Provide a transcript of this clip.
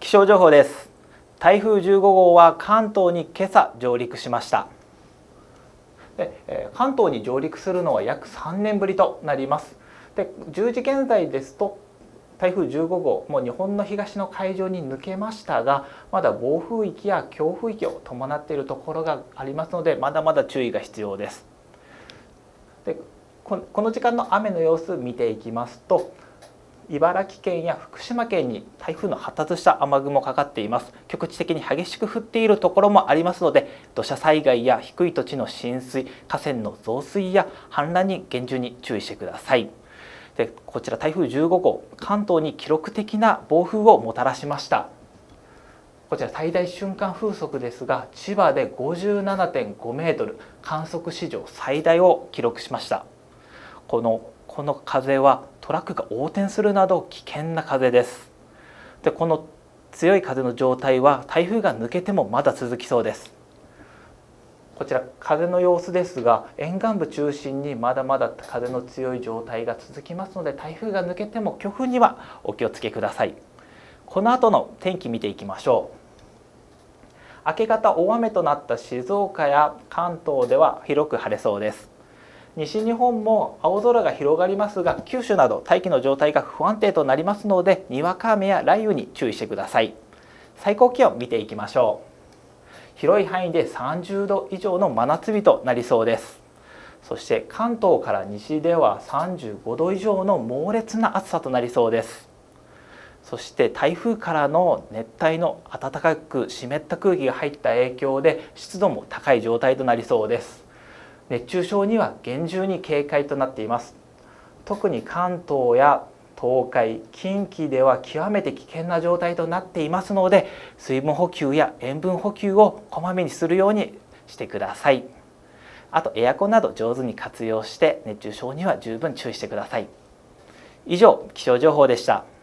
気象情報です。台風15号は関東に今朝上陸しました。関東に上陸するのは約3年ぶりとなります。で、10時現在ですと台風15号もう日本の東の海上に抜けましたが、まだ暴風域や強風域を伴っているところがありますので、まだまだ注意が必要です。で、この時間の雨の様子見ていきますと、茨城県や福島県に台風の発達した雨雲かかっています。局地的に激しく降っているところもありますので、土砂災害や低い土地の浸水、河川の増水や氾濫に厳重に注意してください。で、こちら台風15号、関東に記録的な暴風をもたらしました。こちら最大瞬間風速ですが、千葉で 57.5 メートル、観測史上最大を記録しました。この風はトラックが横転するなど危険な風です。で、この強い風の状態は台風が抜けてもまだ続きそうです。こちら風の様子ですが、沿岸部中心にまだまだ風の強い状態が続きますので、台風が抜けても強風にはお気をつけください。この後の天気見ていきましょう。明け方大雨となった静岡や関東では広く晴れそうです。西日本も青空が広がりますが、九州など大気の状態が不安定となりますので、にわか雨や雷雨に注意してください。最高気温見ていきましょう。広い範囲で30度以上の真夏日となりそうです。そして関東から西では35度以上の猛烈な暑さとなりそうです。そして台風からの熱帯の暖かく湿った空気が入った影響で湿度も高い状態となりそうです。熱中症には厳重に警戒となっています。特に関東や東海、近畿では極めて危険な状態となっていますので、水分補給や塩分補給をこまめにするようにしてください。あとエアコンなど上手に活用して熱中症には十分注意してください。以上、気象情報でした。